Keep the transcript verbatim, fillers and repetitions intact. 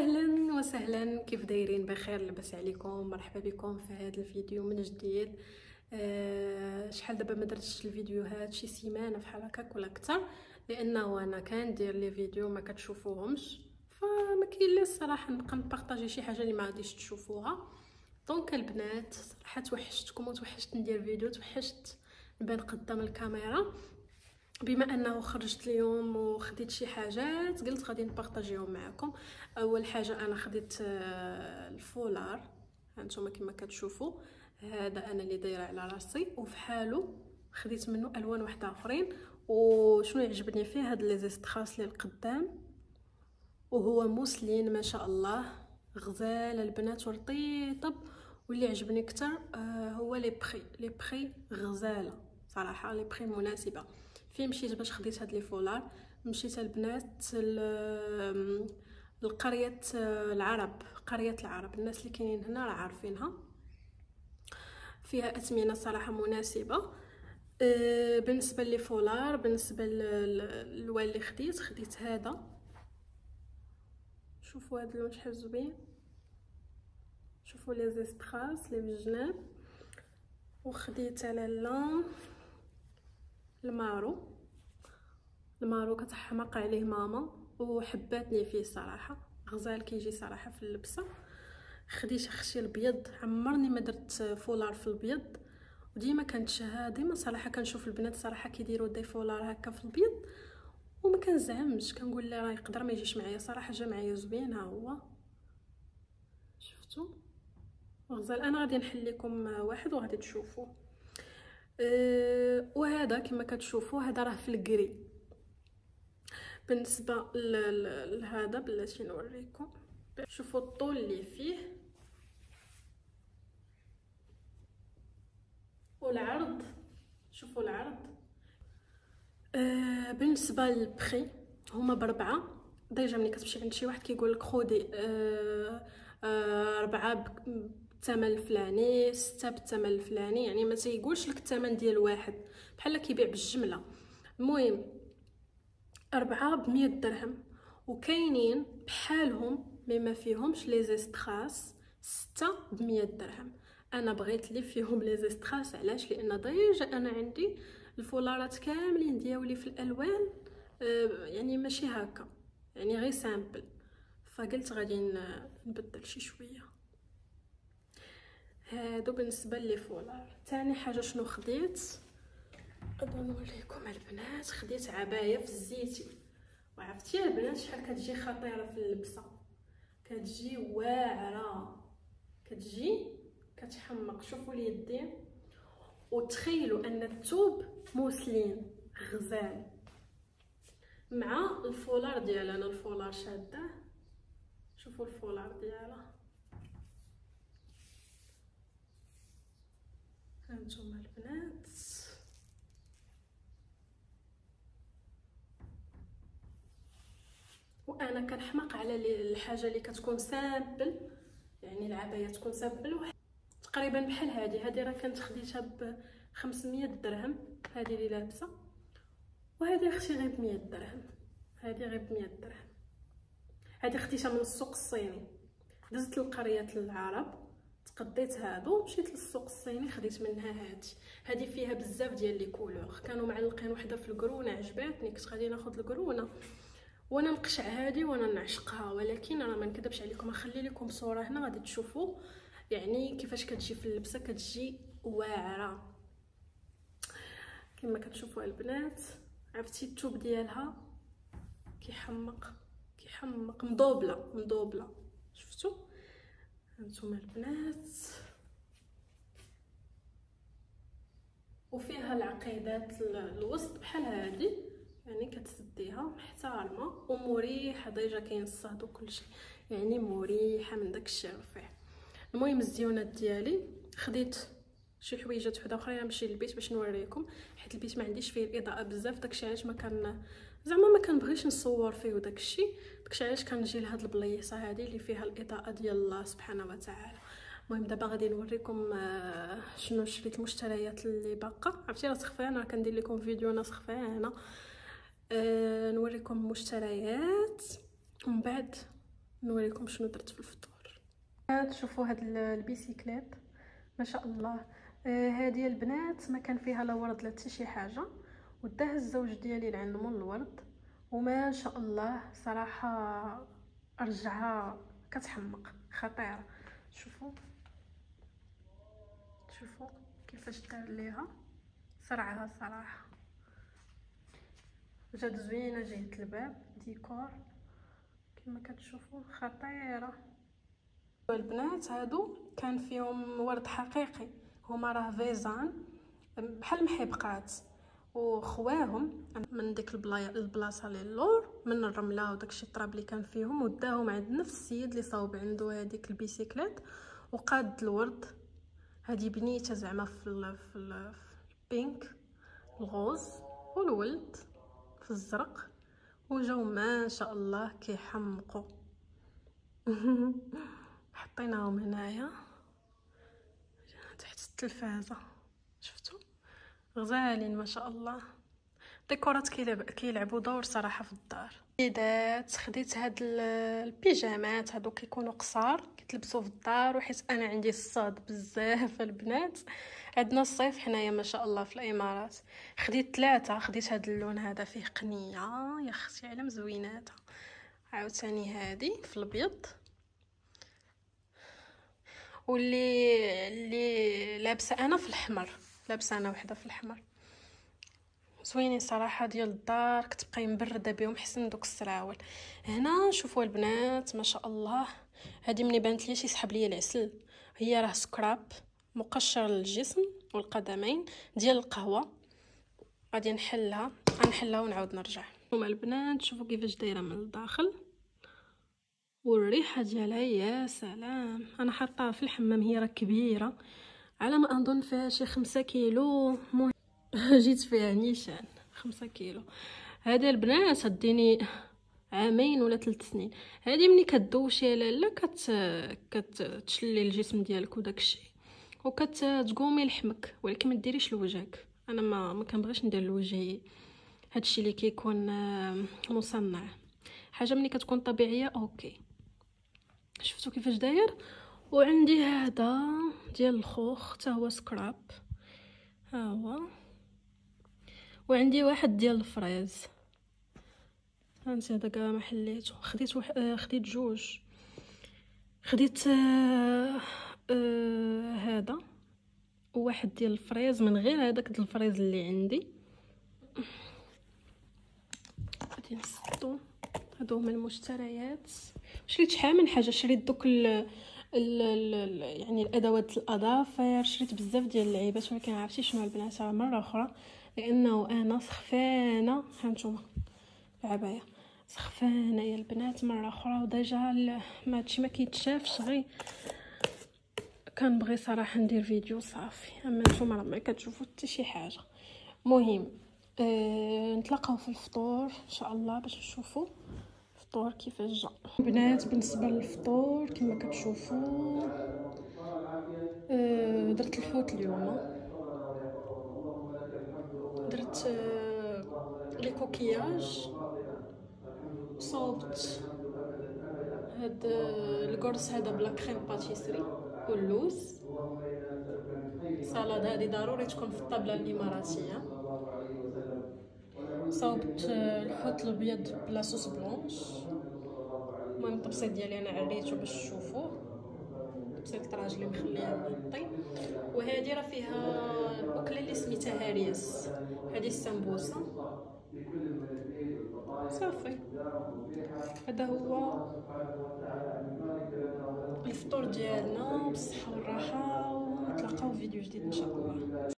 اهلا وسهلا، كيف دايرين؟ بخير؟ لاباس عليكم؟ مرحبا بكم في هذا الفيديو من جديد. أه شحال دابا ما درتش الفيديوهات، شي سيمانه بحال هكاك ولا اكثر، لانه انا كندير لي فيديو ما كتشوفوهمش، فما كاين لا الصراحه نبقى نبارطاجي شي حاجه اللي ما غاديش تشوفوها. دونك البنات صراحه توحشتكم وتوحشت ندير فيديو، توحشت نبان قدام الكاميرا. بما انه خرجت اليوم وخديت شي حاجات قلت غادي نبارطاجيهم معكم. اول حاجه انا خديت الفولار، هانتوما كما كتشوفوا، هذا انا اللي دايره على راسي وفي حالو خديت منه الوان واحده اخرين. وشنو يعجبني فيه هاد لي زيستخاص اللي القدام، وهو موسلين ما شاء الله غزال البنات ورطيطب. واللي عجبني اكثر هو لي بري لي بري غزاله صراحه، لي بري مناسبه. فين مشيت باش خديت هاد لي فولار؟ مشيت البنات لقريه العرب، قريه العرب، الناس اللي كاينين هنا راه عارفينها، فيها اثمنه صراحه مناسبه. أه بالنسبه لي فولار، بالنسبه للوان اللي خديت خديت هذا، شوفوا هذا اللون شحال زوين، شوفوا لي زيستراس لي بالجناب. وخديت على اللون المارو، المارو كتحماق عليه ماما وحباتني فيه صراحه، غزال كيجي صراحه في اللبسه. خديت اختي البيض، عمرني ما درت فولار في البيض، وديما كنتشهى، ديما صراحه كنشوف البنات صراحه كيديروا دي فولار هكا في البيض وما كنزعمش، كنقول لا راه يقدر ما يجيش معايا، صراحه جا معايا زوين. ها هو شفتوا غزال، انا غادي نحل لكم واحد وغادي تشوفوه. أه وهذا كما كتشوفوا هذا راه في الكري. بالنسبه لهذا بلاتي نوريكم، شوفوا الطول اللي فيه والعرض، شوفوا العرض. أه بالنسبه للبري هما بربعه، ديجا ملي كتمشي عند شي واحد كيقول لك خودي أه أه ربعه بالثمن الفلاني، سته بالثمن الفلاني، يعني ما تيقولش لك الثمن ديال واحد، بحال كيبيع بالجمله. المهم أربعة بمية درهم، وكاينين بحالهم مما فيهمش لي زيستراس ستة بمية درهم. انا بغيت لي فيهم لي زيستراس، علاش؟ لان ديجا انا عندي الفولارات كاملين دياولي في الالوان، آه يعني ماشي هكا، يعني غير سامبل، فقلت غادي نبدل شي شويه. هادو بالنسبه لي فولار. ثاني حاجه شنو خديت؟ نقدر نوريكم البنات، خديت عبايه في الزيتي، وعرفتي البنات شحال كتجي خطيره في اللبسه، كتجي واعره، كتجي كتحمق. شوفوا اليدين، وتخيلوا ان الثوب موسلين غزال مع الفولار ديالها. انا الفولار شاده، شوفوا الفولار ديالها، هانتوما البنات. وانا كنحماق على الحاجه اللي كتكون سامبل، يعني العبايه تكون سامبل تقريبا بحال هذه. هذه راه كانت خديتها ب خمسمية درهم، هذه اللي لابسه، وهذه اختي غير ب مية درهم، هذه غير ب مية درهم. هذه خديتها من السوق الصيني، دزت لقريه العرب تقديت هادو، مشيت للسوق الصيني خديت منها هذه. هذه فيها بزاف ديال لي كولور، كانوا معلقين وحده في الكرونه عجباتني، كنت غادي ناخذ الكرونه وانا نقشع هذه وانا نعشقها، ولكن انا ما نكذبش عليكم، نخلي لكم صوره هنا غادي تشوفوا يعني كيفاش كتجي في اللبسه، كتجي واعره كما كتشوفوا البنات. عرفتي الثوب ديالها كيحمق كيحمق، مضوبله مضوبله، شفتوا هانتوما البنات. وفيها العقيدات الوسط بحال هذه، يعني كتسديها محترمه ومريحه، ديجا كاين الصهد وكلشي، يعني مريحه من داك الشيء رفيع. المهم الزيونات ديالي خديت شي حويجات وحده اخرى نمشي للبيت باش نوريكم، حيت البيت ما عنديش فيه الاضاءه بزاف، داكشي علاش ما كان زعما ما كنبغيش نصور فيه وداكشي، داكشي علاش كنجي لهاد البليصه هذه اللي فيها الاضاءه ديال الله سبحانه وتعالى. المهم دابا غادي نوريكم شنو شريت، المشتريات اللي باقا. عرفتي راه سخفانه، راه كندير لكم فيديو انا سخفانه. أه نوريكم المشتريات ومن بعد نوريكم شنو درت في الفطور. تشوفوا هاد البيسيكليت ما شاء الله. آه هذه البنات ما كان فيها لا ورد لا حتى شي حاجه، وداها الزوج ديالي لعندهم الورد، وما شاء الله صراحه رجعها كتحمق خطيره. شوفوا شوفوا كيفاش دار ليها صرعها صراحه، جات زوينه جهه الباب ديكور كما كتشوفوا خطيره. البنات هادو كان فيهم ورد حقيقي، هما راه فيزان بحال محبقات، وخواهم من ديك البلاصه للور من الرمله وداكشي التراب اللي كان فيهم، وداهم عند نفس السيد اللي صاوب عنده هذيك البيسيكليت وقاد الورد. هذه بنيته زعما في ال في, ال في البينك الغوز، والولد في الزرق، وجاو ما شاء الله كيحمقوا. حطيناهم هنايا تحت التلفازه، شفتوا غزالين ما شاء الله. ديكورات كيلعب كيلعبوا دور صراحه في الدار. خديت خديت هاد البيجامات هادو كيكونوا قصار كيتلبسوا في الدار، وحيت انا عندي الصاد بزاف البنات، عندنا الصيف حنايا ما شاء الله في الامارات. خديت ثلاثه، خديت هاد اللون هذا فيه قنيه يا اختي على مزويناتها، عاوتاني هادي في الابيض، واللي اللي لابسه انا في الاحمر، لابسه انا وحده في الاحمر. زوينين صراحه ديال الدار، كتبقاي مبرده بهم حسن دوك السراول. هنا شوفوا البنات ما شاء الله، هذه مني بانت لي يسحب لي العسل، هي راه سكراب مقشر للجسم والقدمين ديال القهوه. غادي نحلها غنحلها ونعاود نرجع. هما البنات شوفوا كيفاش دايره من الداخل، والريحه ديالها يا سلام. انا حاطاها في الحمام، هي راه كبيره على ما اظن فيها شي خمسة كيلو. مهم جيت فيها نيشان خمسة كيلو. هذه البنات هديني عامين ولا ثلاث سنين. هذه ملي كدوشي لاله كت كتشلي الجسم ديالك وداكشي، وكتقومي لحمك، ولكن ما ديريش لوجهك. انا ما ما كنبغيش ندير لوجهي هادشي اللي كيكون مصنع. حاجه ملي كتكون طبيعيه اوكي. شفتوا كيفاش داير؟ وعندي هذا ديال الخوخ حتى هو سكراب، ها هو. وعندي واحد ديال الفريز، هانتي هذا كاع ما حليته. خديت وح... آه خديت جوج. خديت آه آه هذا وواحد ديال الفريز من غير هذاك ديال الفريز اللي عندي. غادي نسدو. هادو هما المشتريات. شريت شحال من حاجه، شريت دوك ال... ال... ال... يعني الادوات الاظافر، شريت بزاف ديال اللعيبات، ولكن عرفتي شنو البنات مره اخرى لانه انا سخفانه. هانتوما العبايه سخفانه يا البنات مره اخرى، وديجا ما هادشي ما كيتشافش، غير كنبغي صراحه ندير فيديو صافي. اما نتوما راه ما كتشوفوا حتى شي حاجه. مهم أه... نتلاقاو في الفطور ان شاء الله باش نشوفوا الفطور كيفاش جا. بنات بالنسبه للفطور كما كتشوفوا أه... درت الحوت اليوم، درت أه... لي كوكياج، صوبت هاد القرص هذا بلا كريم باتيسري واللوز. سلطه هذه ضروري تكون في الطابله الاماراتيه. صوبت الحوت الابيض بلا صوص بلونش. المهم الطبسيط ديالي انا عريته باش تشوفوه، طبسيط راجلي مخليها مغطي. وهذه راه فيها الاكله اللي سميتها هريس، هذه السمبوسه صافي. هذا هو الفطور ديالنا بالصحه والراحه، ونتلاقاو في فيديو جديد ان شاء الله.